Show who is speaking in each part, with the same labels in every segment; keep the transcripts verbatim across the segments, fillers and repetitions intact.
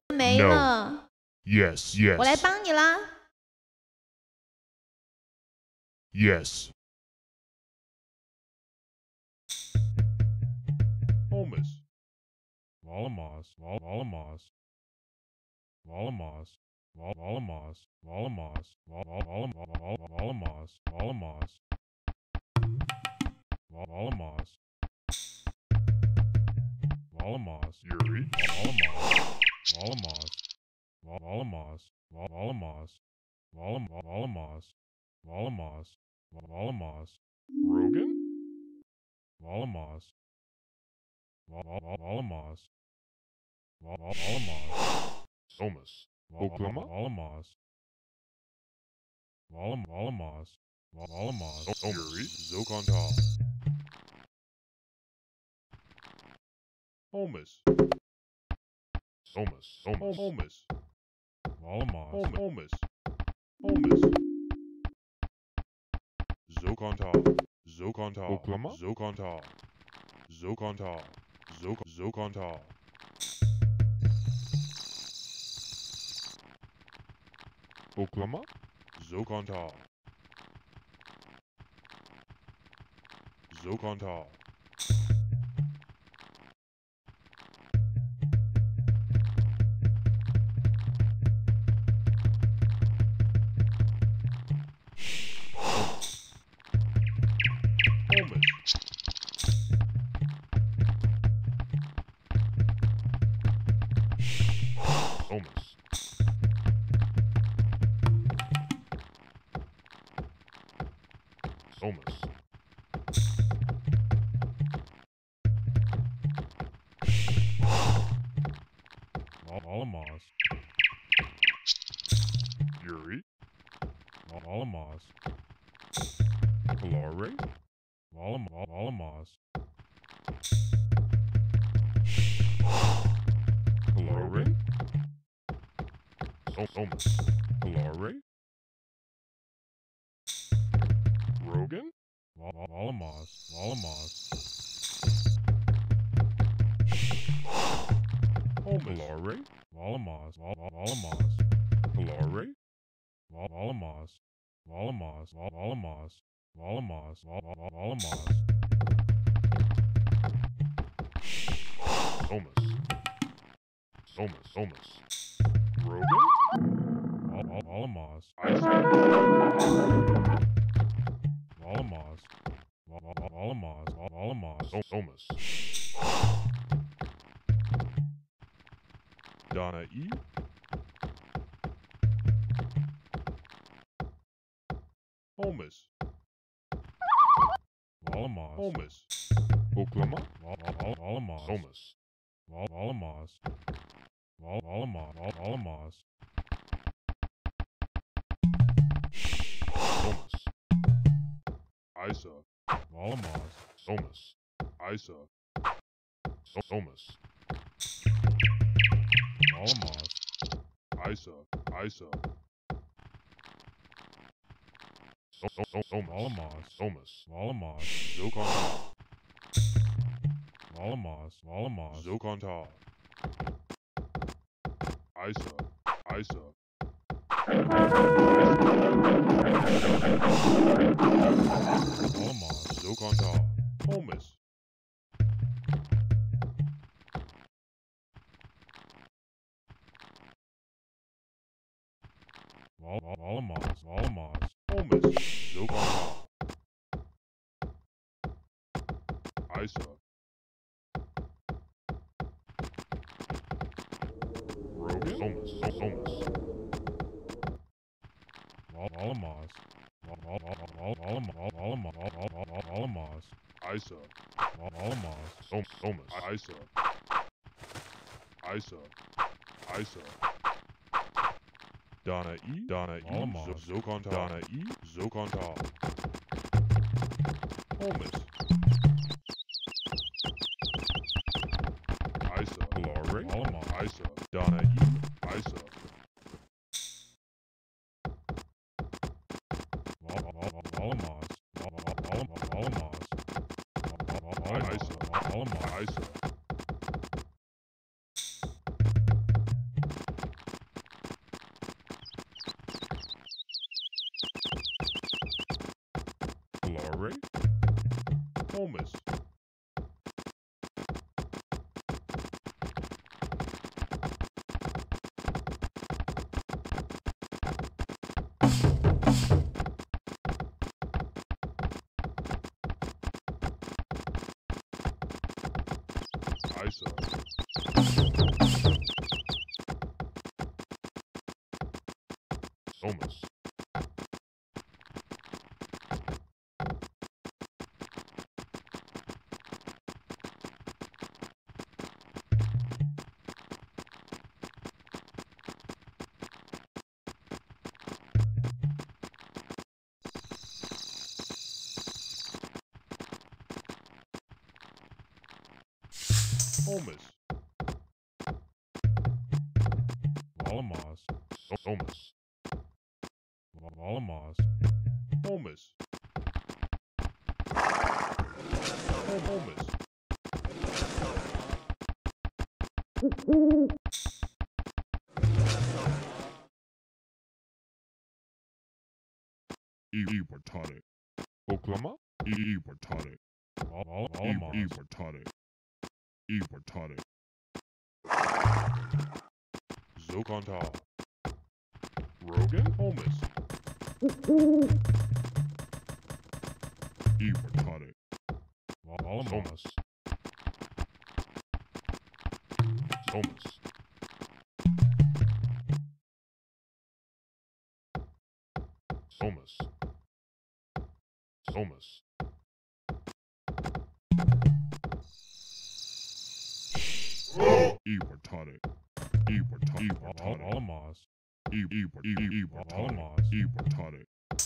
Speaker 1: 没了。
Speaker 2: Yes, yes.
Speaker 1: 我来帮你啦。
Speaker 2: Yes. Holmes. Volamos, Volamos. Volamos, Volamos, Volamos, Volamos, Volamos. Volamos. Volamos, Yuri. Volamos. Volamos. Volamos. Volamos. Volamos. Volamos. Rogan? Volamos. Volamos. Volamos. Somas. Oklahoma? Volamos. Volamos. Volamos. Yuri. Zokontal. Holmes. Somas. Somas. Holmes. Volamos. Holmes. Holmes. Zokontal. Zokontal. Oklahoma? Zokontal. Zokontal. Zok Zokontal. Oklahoma? Zokontal. Zokontal. Holmes. Holmes. Holmes. Volamos. Yuri. Volamos. Valore. Volamos. Valore. Holmes. Valore. Rogan? Volamos. Volamos. Holmes. Valore. Volamos. Volamos. Valore. Volamos. Volamos. Volamos. Volamos. Volamos. Somas. Somas. Somas. Rogan? Volamos. Volamos. Volamos. Volamos. Somas. Donna E. Holmes. Volamos. Holmes. Oklahoma. Volamos. Holmes. Volamos. Volamos. Volamos. Somas. Isa. Volamos. Somas. Isa. Somas. Volamos. Isa. Isa. So so so so Volamos. Somas. Volamos. Zokontal. Volamos. Volamos. Zokontal. Isa. Isa. Volamos. Zokontal. Holmes. Volamos. Volamos. Holmes. Zokontal. Isa. Rogan. Somas. Somas. Volamos. Volamos. Isa. Volamos. Somas. Isa. Isa. Isa. Donna E. Donna E. Zokontal. Donna E. Zokontal. Holmes. Isa. Valore. Isa. Donna E. Isa. Volamos. Volamos. Isa. Isa. Ore? Homus. Isa. Somas. Homus. Valamas. Somas. Valamas. Homus. Homus. Ibertare. Oklahoma? Ibertare. Valamas. Ibertare. Ibertare. Zokonta. Rogan? Homus. Ibertare. Valamas. Somas. Somas. Somas. Ibertare. Ibertare. Ibertare. Valamas. Ibertare. Valamas. Ibertare.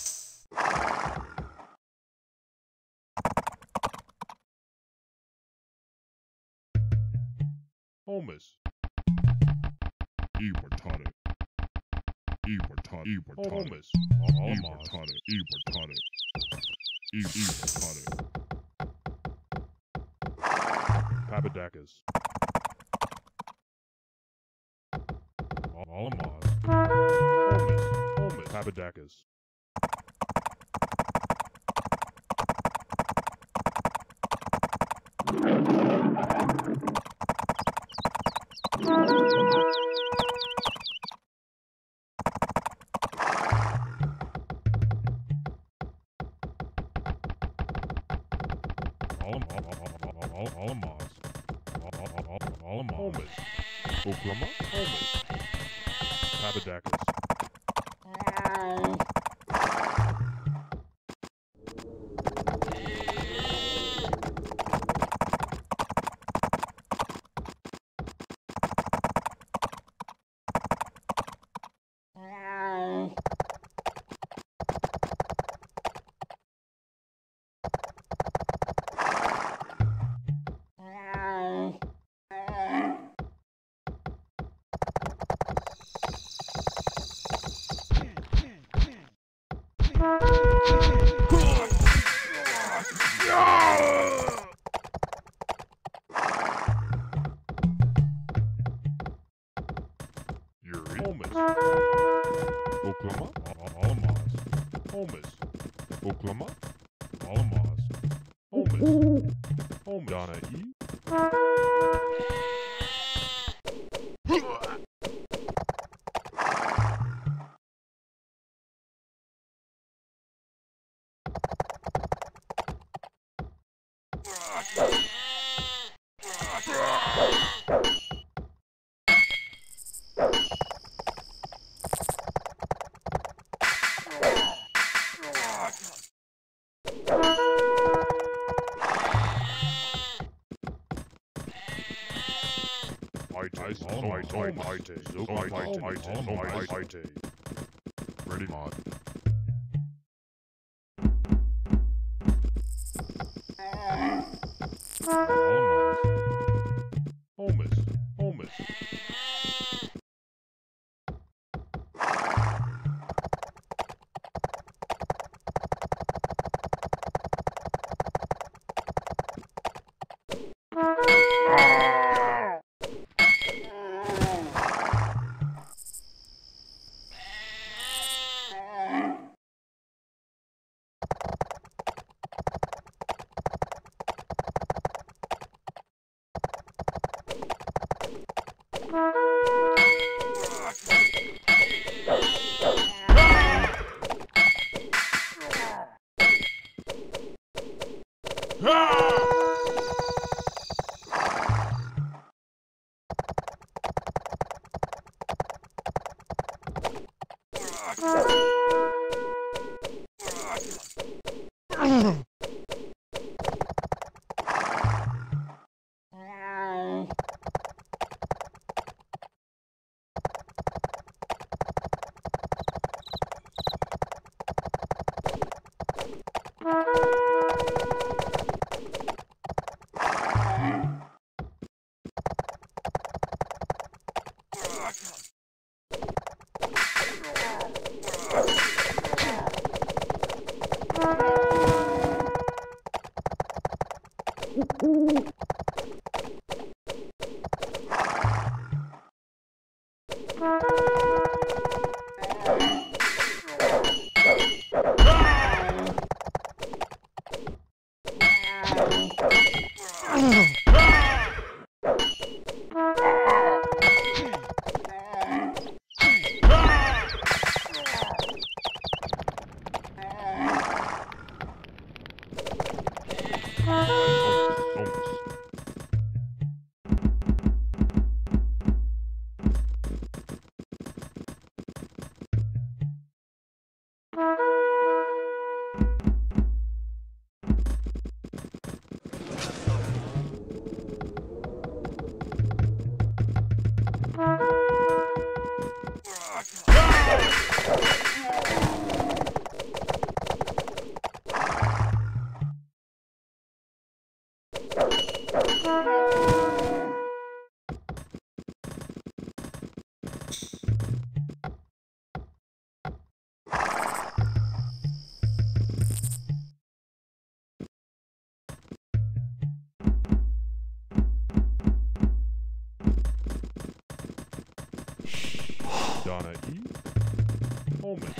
Speaker 2: Homus. Ibertare. Ibertare. Ibertare. Homus. Ibertare. Ibertare. Ibertare. Papadakis. Valamas. Homus. Homus. Papadakis. Valamas. Valamas. Homus. Oklahoma. Homus. Papadakis. Yuri. Homus. Oklahoma. Valamas. Homus. Oklahoma. Valamas. Homus. Homus. Donna E. Ready mod. Homus. Homus. Donna E. Holman.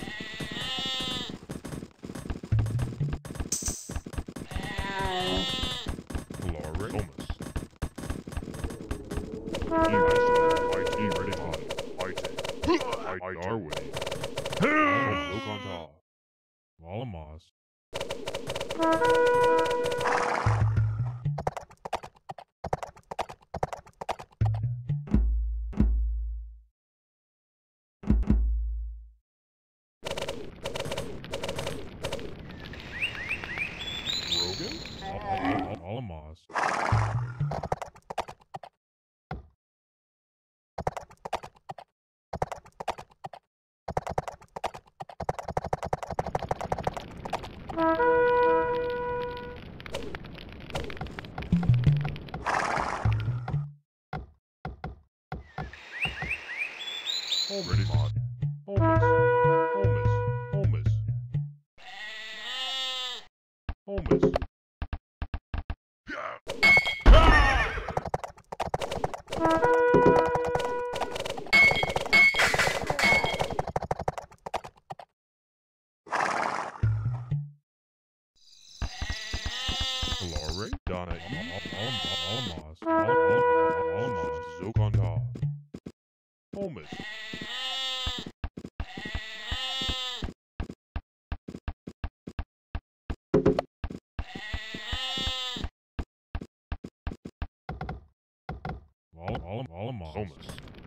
Speaker 2: Laurie Thomas. E. Weston. I T. Ready on. I T. I Darwin. Zokonta. Malamas. Malamas. Ready mod. Holmes. Holmes. Holmes. Holmes. Laurie, Donna E. Alamas. Alamas. Zokonta. Holmes. Alamas. Holmes.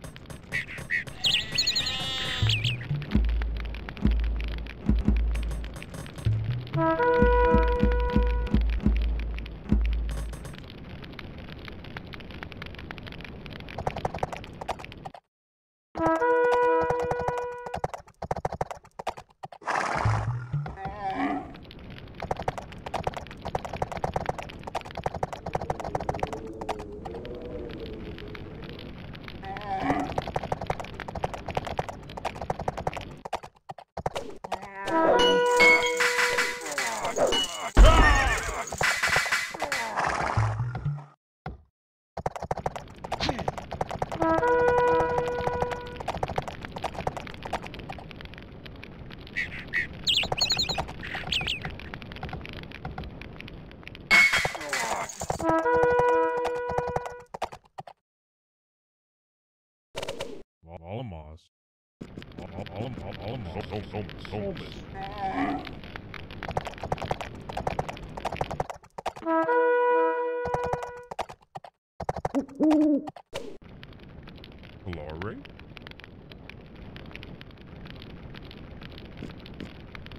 Speaker 2: Alamas. Alamas. Holmes. Holmes. Laurie.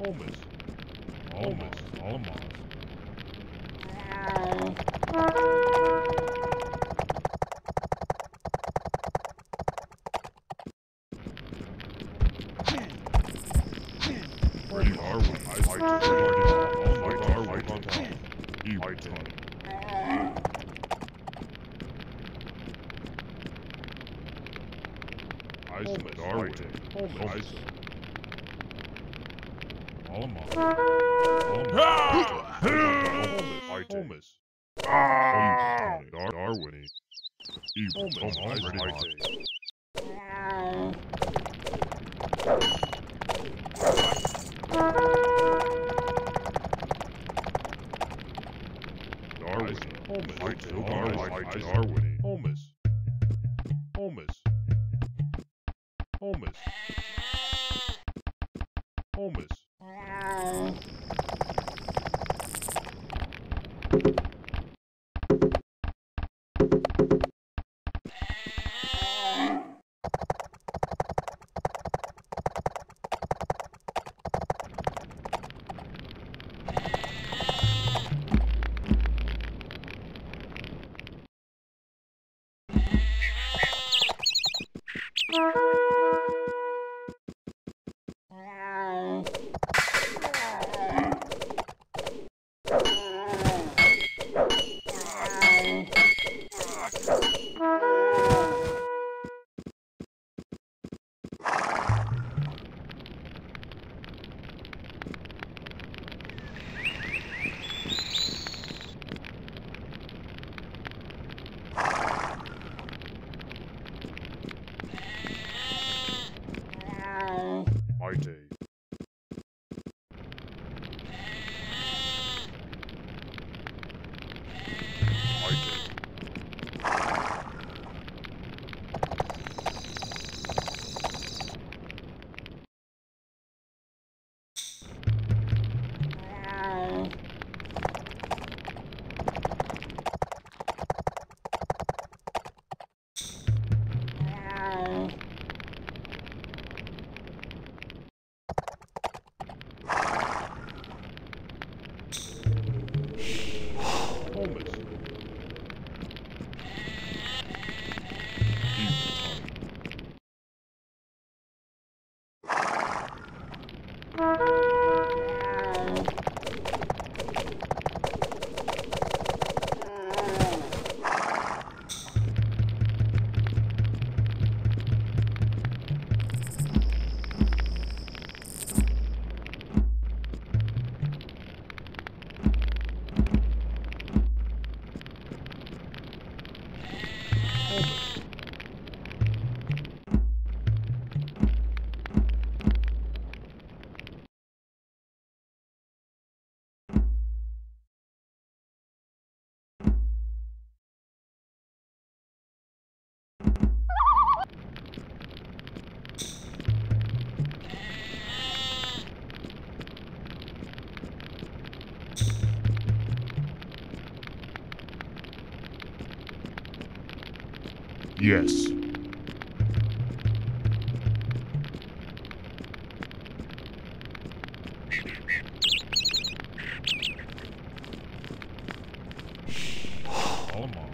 Speaker 2: Almost. Almost. Almost. Ready are we? I fight all might are we on top. You fight it. I submit are we? Almost. Almost. Almost. Darwin. Evil. Almost. Ready. Darwin. Almost. Darwin. Almost. Almost. Almost. Almost. Mighty. Almost. Yes. Almost.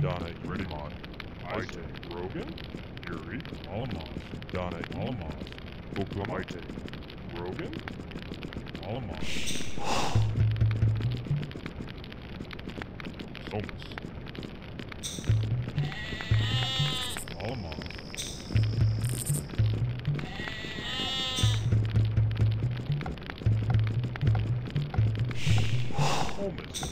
Speaker 2: Donna, ready mod. Isaac, Rogan, Yuri, Alamos, Donna, Alamos, Oklahoma, Isaac, Rogan, Alamos, Somas, Alamos, Holmes,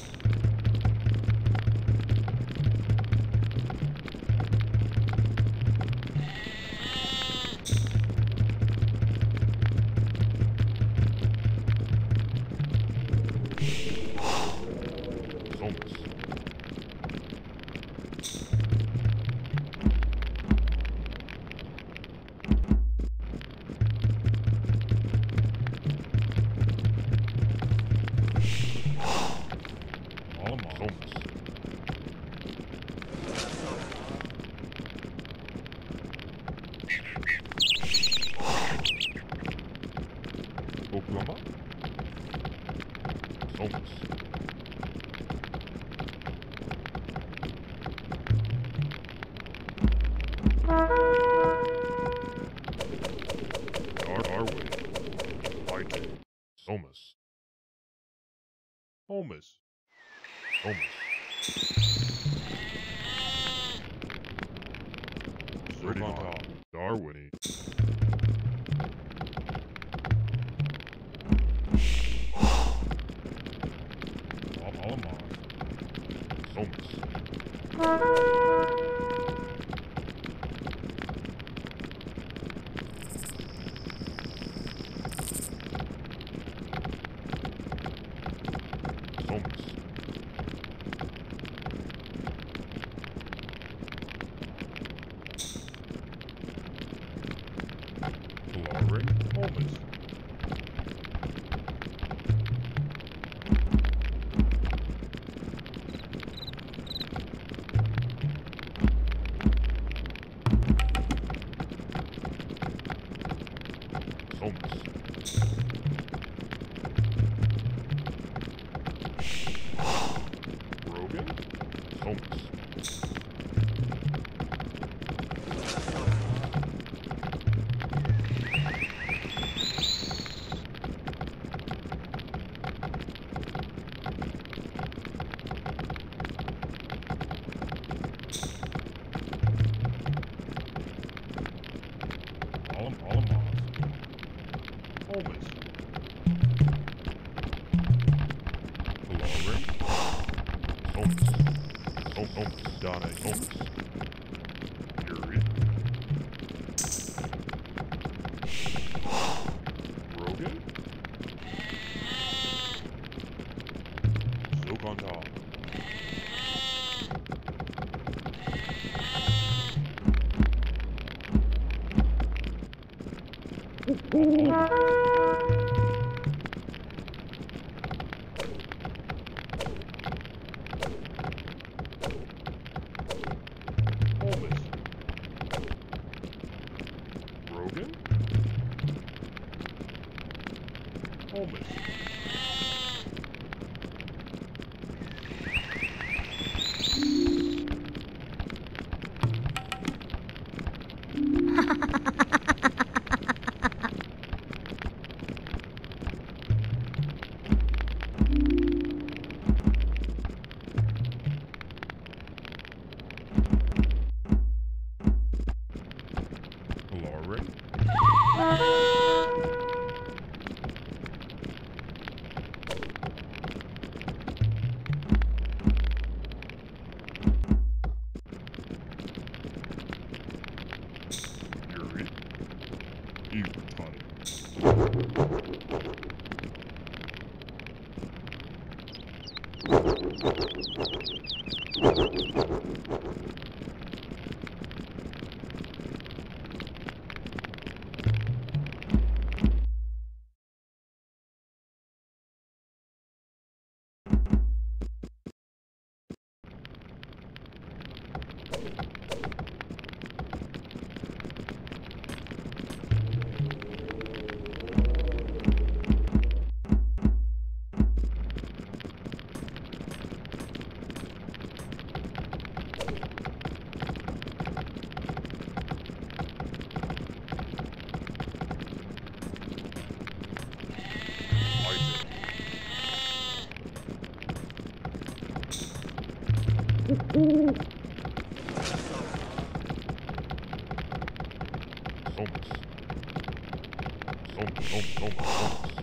Speaker 2: Oklahoma, Somas, Darwin, Isaac, Somas, Holmes, Somas, Serganta, Darwin, Alamos, Somas, Somas, Glory, Holmes, Somas, Rogan, Somas, Alam Alamos, Holmes, Glory, Somas, Somas, Donna, Somas, Yuri, Rogan, Zokanta, Holmes, Rogan, Holmes, Glory, Yuri, Iwatani, Somas. Som, som, som, somas.